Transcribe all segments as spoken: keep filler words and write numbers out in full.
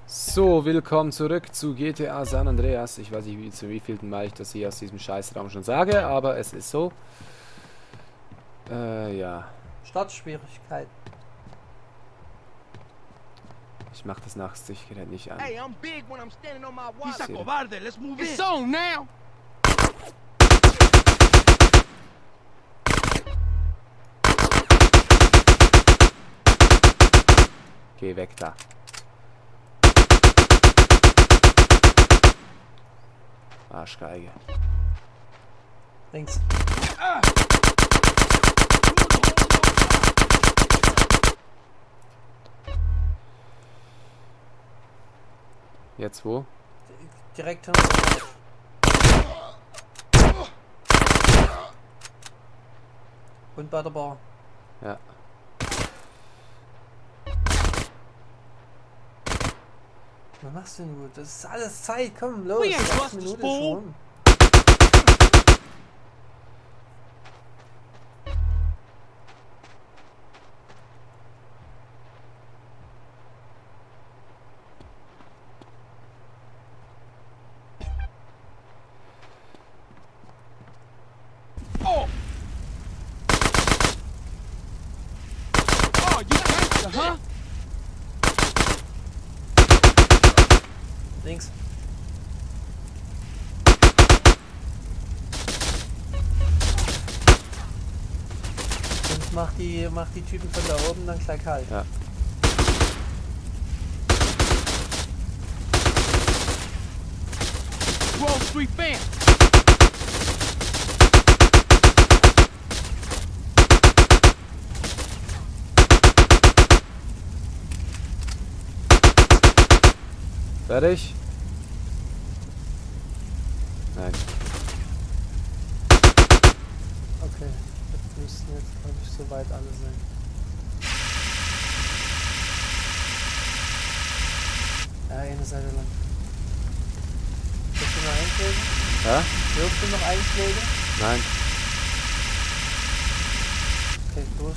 So, willkommen zurück zu G T A San Andreas. Ich weiß nicht, wie, zu wievielten Mal ich das hier aus diesem Scheißraum schon sage, aber es ist so. Äh, ja. Startschwierigkeit. Ich mach das Nachtsichtgerät nicht an. Hey, I'm big when I'm standing on my watch. He's a cobarde. Let's move It's on now. Geh weg da. Arschgeige. Links. Jetzt wo? Direkt hinter uns. Und bei der Bar. Ja. Was machst du denn gut? Das ist alles Zeit. Komm, los. Sechs Minuten ist schon rum. Oh. Oh, you gangster, huh? Links. Und mach die, mach die Typen von da oben dann gleich kalt. Ja. Wall Street Band. Fertig? Nein. Okay, das müssten jetzt, glaube ich, soweit alle sein. Ja, eine Seite lang. Dürft ihr noch einschlägen? Ja? Dürft ihr noch einschlägen? Nein. Okay, los.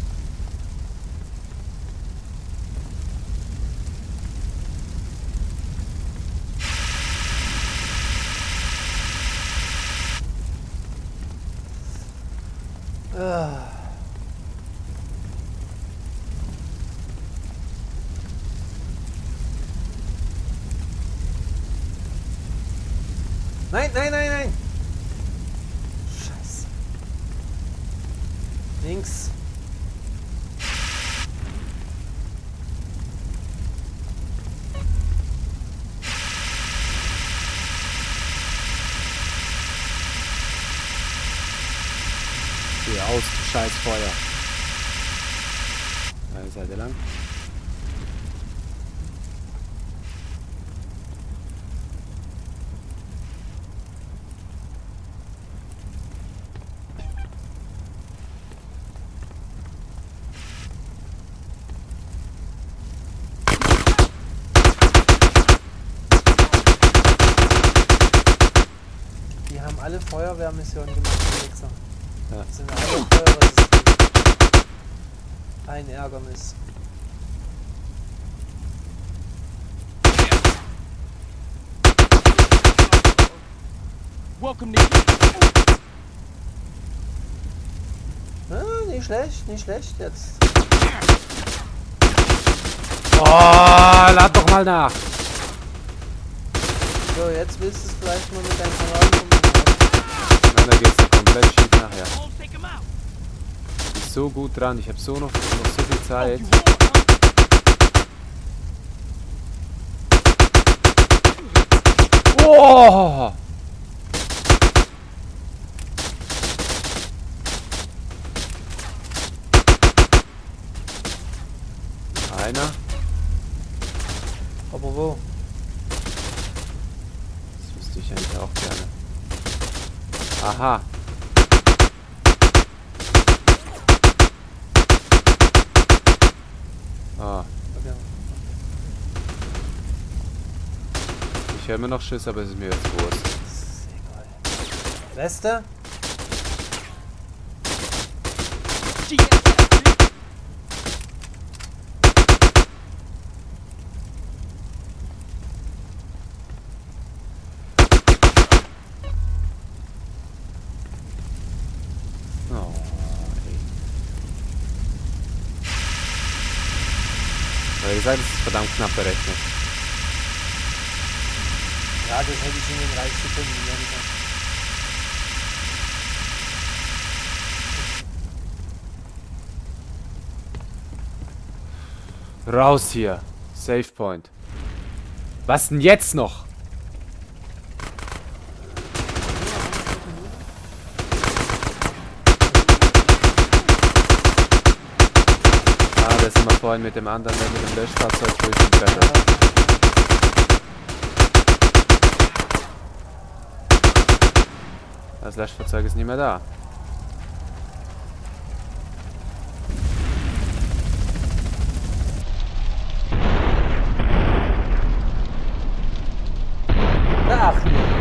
Ah. Nein, nein, nein, nein! Scheiße. Links. Geh aus, du scheiß Feuer. Eine Seite lang. Die haben alle Feuerwehrmissionen gemacht, die Wichser. Ja. Das sind alle Feuerwehrmissionen. Ein Ärgernis. Welcome to. Ah, nicht schlecht, nicht schlecht jetzt. Oh, lad doch mal nach. So, jetzt willst du es vielleicht mal mit deinem Kameraden probieren. Nein, da geht's ja komplett schief nachher. Oh, take him out. Ich bin so gut dran, ich habe so noch, noch so viel Zeit. You want, huh? Oh! Einer. Aber wo? Das wüsste ich eigentlich auch gerne. Aha. Ah, Okay. ich höre immer noch Schiss, aber es ist mir jetzt Wurst. Das ist egal. Weste? G S S, bitch. gesagt, das ist verdammt knapp berechnet. Ja, das hätte ich in den dreißig Sekunden gesagt. Raus hier. Save Point. Was denn jetzt noch? Ah, das sind wir vorhin mit dem anderen, mit dem Löschfahrzeug durchgebrettert. Das Löschfahrzeug ist nicht mehr da. Ach,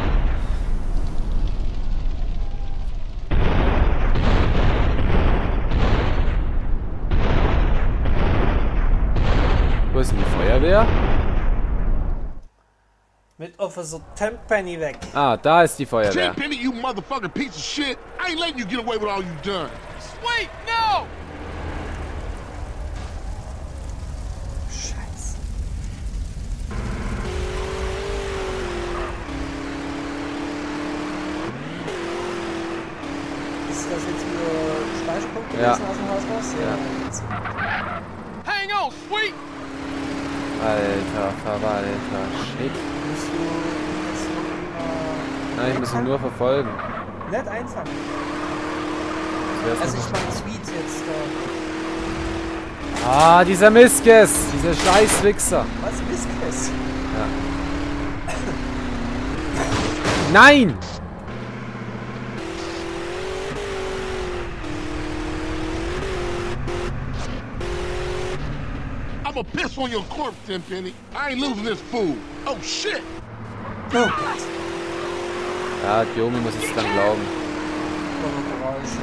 Wo ist denn die Feuerwehr? mit Officer Tenpenny weg. Ah, da ist die Feuerwehr. Tenpenny, you motherfucking piece of shit! I ain't letting you get away with all you've done. Sweet, no! Scheiße. Ist das jetzt wieder Speicherpunkt gewesen Ja. aus dem Haus raus? Ja. Hang on, Sweet! Alter Verwalter, shit. Musst du das noch mal Nein, ich muss ihn nur verfolgen. nicht einfangen. Zuerst Also noch- ich meine Sweet jetzt da. Ah, dieser Miskes! Dieser Scheißwichser! Was ist das? Nein! I'ma piss on your corpse, Tenpenny. I ain't losing this fool. Oh shit! Oh Gott. Ja, Diomi muss es dann glauben. Geräusche.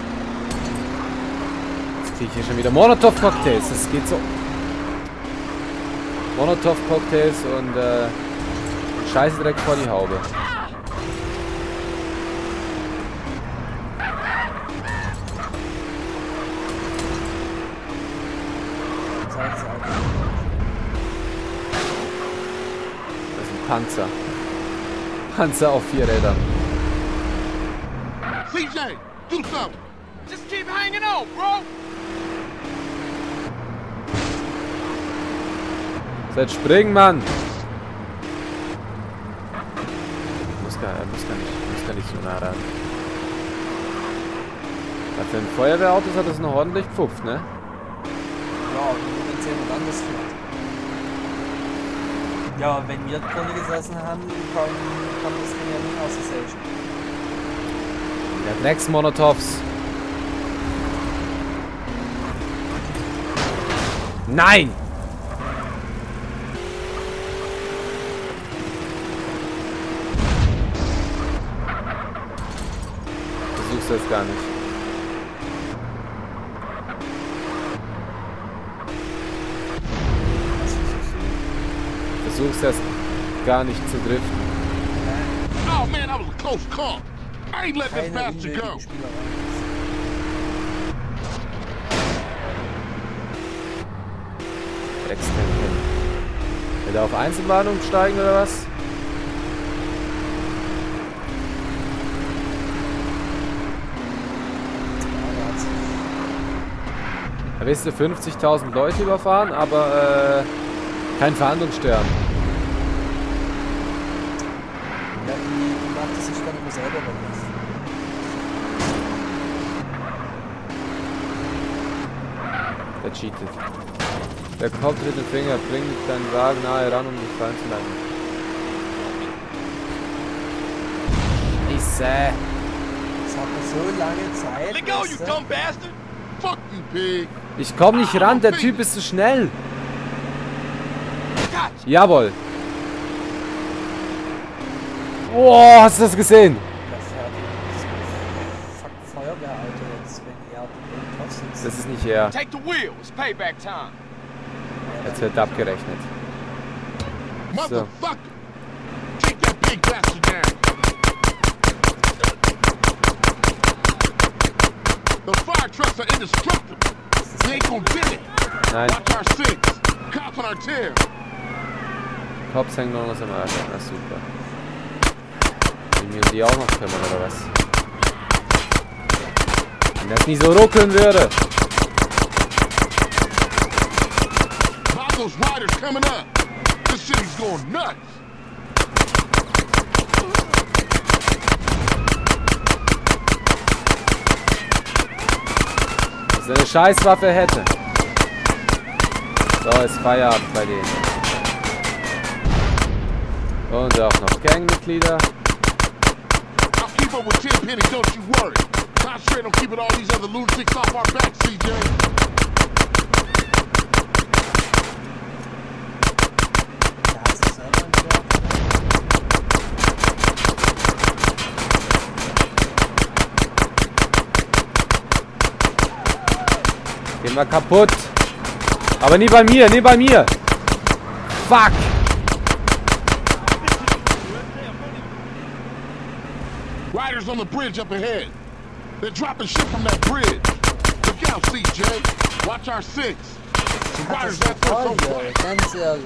Jetzt kriege ich hier schon wieder Molotov-Cocktails. Das geht so. Molotov-Cocktails und äh, Scheiße direkt vor die Haube. Zeig es einfach. Das ist ein Panzer. Panzer auf vier Rädern. C J, do something. Just keep hanging on, bro! Seid springen, Mann! Muss gar, er muss gar nicht, muss gar nicht so nah ran. Ja, für ein Feuerwehrauto hat das noch ordentlich gepfupft, ne? Ja, wenn es jemand anders fährt. Ja, wenn wir drin gesessen haben, kann, kann das Ding ja nicht aussehen. Der Drecksmolotovs. Nein! Versuch's jetzt gar nicht. Versuch's erst gar nicht zu driften. Oh man, that was a close call. I ain't letting this Keine bastard unnötige go. Spielerei. Dreckstempen. Will er auf Einzelwarnung steigen oder was? Ja, der hat sich. Da willst du fünfzigtausend Leute überfahren, aber äh, kein Verhandlungsstern. Ja, die, die macht es sich dann immer selber bewusst. Der cheatet. Der Kopf mit dem Finger, bring deinen Wagen nahe ran, um dich fallen zu lassen. Scheiße. Das hat mir so lange Zeit. Let go, you weißt du? dumb bastard! Fuck you, pig. Ich komm nicht ran, der Typ ist zu schnell. Gotcha! Jawohl. Boah, hast du das gesehen? Der fährt dieses fuck Feuerwehrauto jetzt, wenn er drauf sitzt. Das ist nicht er. Take the wheel, it's payback time. Jetzt wird abgerechnet. Motherfucker. Take that big bastard down. The fire trucks are indestructible. You ain't gonna get it. Nein. Watch our six. Cops on our tail. Cops hängen noch was am Arsch. Na super. Wenn wir die auch noch kümmern, oder was? Wenn das nicht so ruckeln würde. Those riders coming up. This city's going nuts. Dass er eine Scheißwaffe hätte. So, ist Feierabend bei denen. Und auch noch Gangmitglieder. I'll keep up with Tenpenny, don't you worry. Concentrate on keeping all these other lunatics off our back, C J. Gehen wir kaputt. Aber nie bei mir, nie bei mir. Fuck. Riders on the bridge up ahead. They're dropping shit from that bridge. Look out, C J. Watch our six. The riders left us on fire. Ganz ehrlich.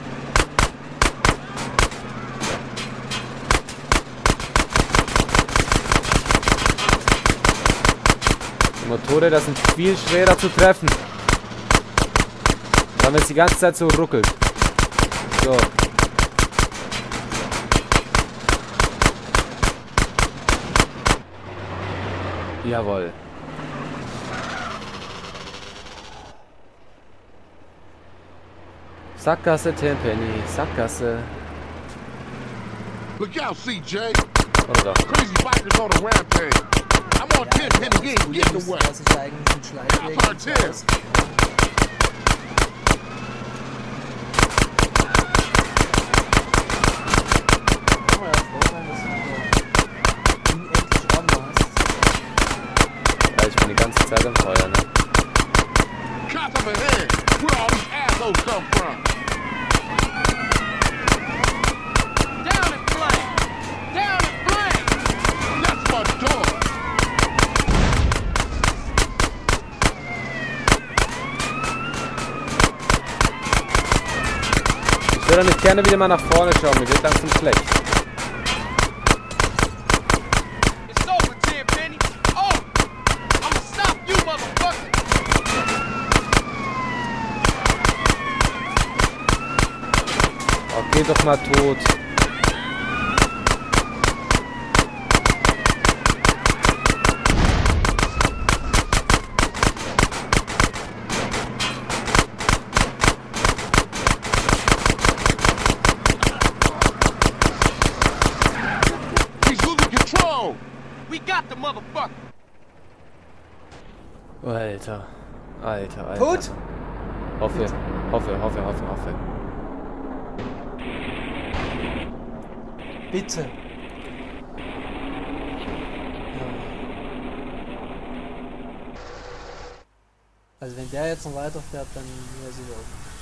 Die Motorräder sind viel schwerer zu treffen. Weil es die ganze Zeit so ruckelt. So. Jawohl. Sackgasse, Tenpenny, Sackgasse. Look out, C J. Oder doch. Crazy bikers on a rampage. I'm on Tenpenny, he ain't getting away. Das ist eigentlich ein Schleichweg. Cops on our tail. Ja, ich bin die ganze Zeit am Feuer, ne? Cops up ahead. Where all these assholes come from? Down in flame! Down in flame! That's my dog. Ich würde nicht gerne wieder mal nach vorne schauen, mir wird langsam schlecht. It's over, Tenpenny! Oh! I'ma stop you, motherfucker! Oh, geh doch mal tot. He's losing control. We got the motherfucker! Oh, Alter. Alter, Alter. Tot? Hoffe, hoffe, hoffe, hoffe, hoffe. Bitte. Ja. Also wenn der jetzt noch weiterfährt, dann wäre sie überhaupt nicht.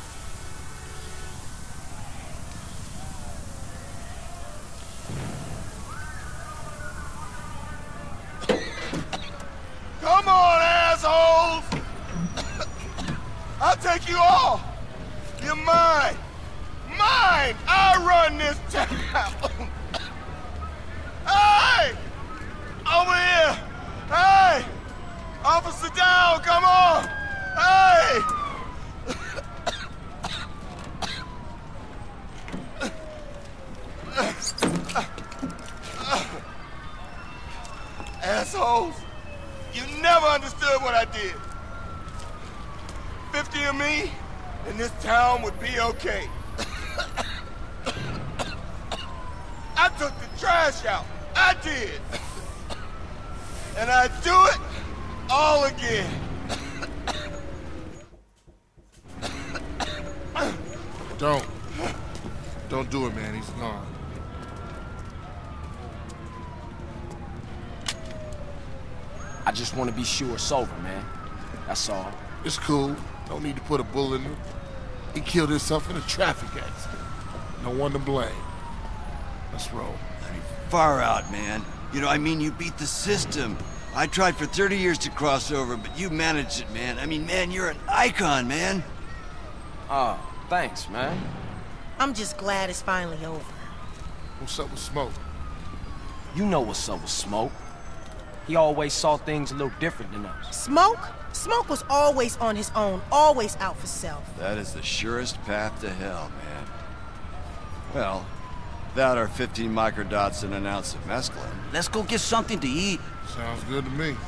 Come on, assholes! I'll take you all! You're mine! Mine! I run this town! Hey! Over here! Hey! Officer down, come on! Hey! Assholes! You never understood what I did. Fifty of me, and this town would be okay. I took the trash out. I did. And I do it all again. Don't. Don't do it, man. He's gone. I just want to be sure it's over, man. That's all. It's cool. Don't need to put a bullet in him. He killed himself in a traffic accident. No one to blame. Let's roll. Far out, man. You know, I mean, you beat the system. I tried for thirty years to cross over, but you managed it, man. I mean, man, you're an icon, man. Oh, Thanks, man. I'm just glad it's finally over. What's up with Smoke? You know what's up with Smoke. He always saw things a little different than us. Smoke? Smoke was always on his own, always out for self. That is the surest path to hell, man. Well, without our fifteen microdots and an ounce of mescaline, let's go get something to eat. Sounds good to me.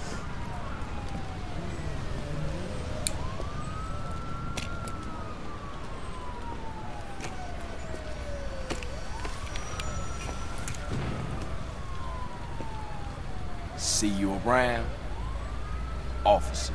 See you around, officer.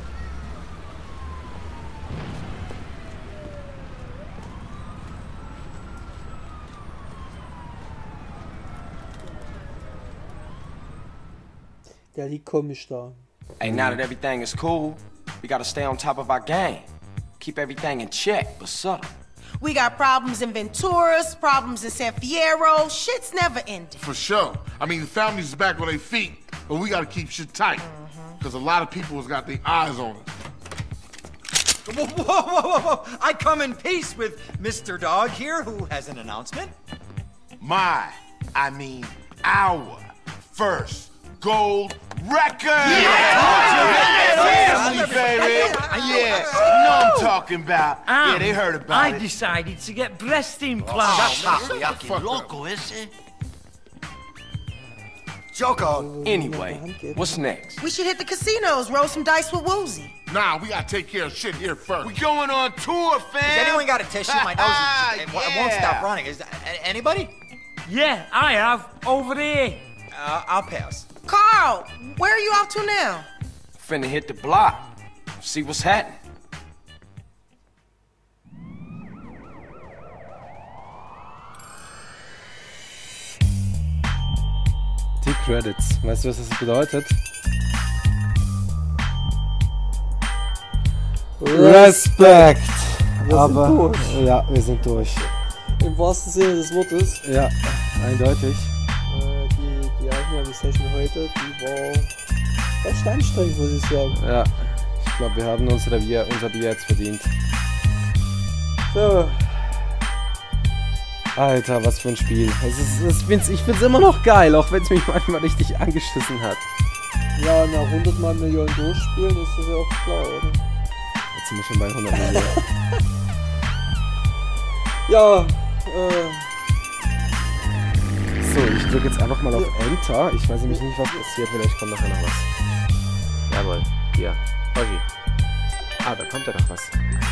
Der liegt komisch da. Hey, now that everything is cool, we gotta stay on top of our game. Keep everything in check, but subtle. We got problems in Venturas, problems in San Fierro. Shit's never ending. For sure. I mean, the family's back on their feet, but we gotta keep shit tight. Because a lot of people has got their eyes on us. Whoa, whoa, whoa, whoa, whoa. I come in peace with Mister Dog here, who has an announcement. My, I mean our first gold record! Yeah! Family, baby! Yeah, you know I'm talking about. Um, yeah, they heard about I it. I decided to get breast implants. Fucking loco, ese. Joko. Anyway, what's next? We should hit the casinos, roll some dice with Woozie. Nah, we gotta take care of shit here first. We going on tour, fam! Has anyone got a tissue? My nose is, it, it won't stop running. Is a- anybody? Yeah, I have. Over there. Uh, I'll pass. Carl, where are you off to now? Finna hit the block. See what's happening. Die Credits. Weißt du, was das bedeutet? Respekt! Wir Aber, sind durch. ja, wir sind durch. Im wahrsten Sinne des Wortes. Ja, eindeutig. Äh, die, die Aufnahmesession heute, die war recht anstrengend, muss ich sagen. Ja, ich glaube, wir haben unsere Bier, unser Bier jetzt verdient. So. Alter, was für ein Spiel. Es ist, es find's, ich find's immer noch geil, auch wenn es mich manchmal richtig angeschissen hat. Ja, nach hundert Mal Millionen durchspielen ist das ja auch klar, oder? Jetzt sind wir schon bei hundert Millionen. Ja, äh... So, ich drücke jetzt einfach mal auf Enter. Ich weiß nämlich nicht, was passiert. Vielleicht kommt nachher noch was. Jawohl. Hier. Okay. Ah, da kommt ja noch was.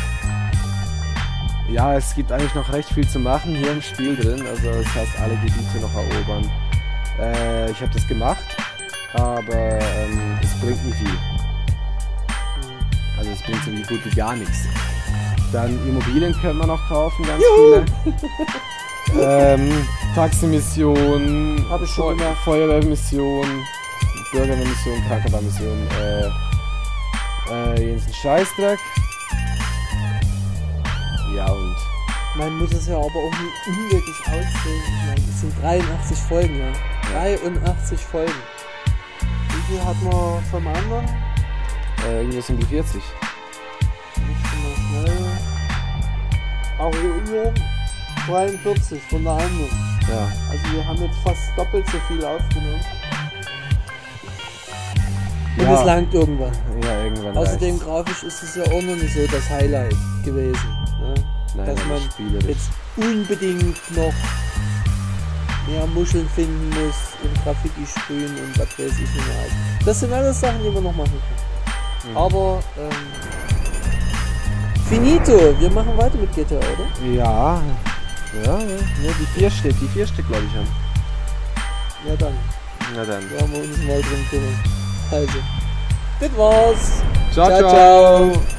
Ja, es gibt eigentlich noch recht viel zu machen hier im Spiel drin. Also das heißt, alle Gebiete noch erobern. Äh, ich habe das gemacht, aber ähm, es bringt nicht viel. Also es bringt so gut wie gar nichts. Dann Immobilien können wir noch kaufen, ganz Juhu. viele. ähm, Taximission, Hab ich schon gemacht. Feuerwehrmission, Bürgerwehrmission, Krankenwahrmission, äh, äh, jetzt ein Scheißdreck. Ja, und man muss es ja aber auch nicht unwirklich ausdrehen. Ich meine, es sind dreiundachtzig Folgen, ja. dreiundachtzig Folgen. Wie viel hat man vom anderen? äh, irgendwas um die vierzig. Nicht mal schnell. Arion dreiundvierzig von der anderen. Ja. Also wir haben jetzt fast doppelt so viel aufgenommen. Und Ja. es langt irgendwann. Ja, irgendwann. Außerdem reicht's. grafisch ist es ja auch noch nicht so das Highlight gewesen. Ne? Nein, Dass nein, man spielerisch. jetzt unbedingt noch mehr Muscheln finden muss und Graffiti sprühen und was weiß ich nicht mehr alles. Das sind alles Sachen, die man noch machen kann. Mhm. Aber ähm, finito, wir machen weiter mit G T A, oder? Ja. Ja, ja. Ne, die vier steht, die vier steht, glaube ich, an. Ja dann, Na dann. werden wir uns mal drum kümmern. Also, das war's. Ciao, ciao. ciao. ciao.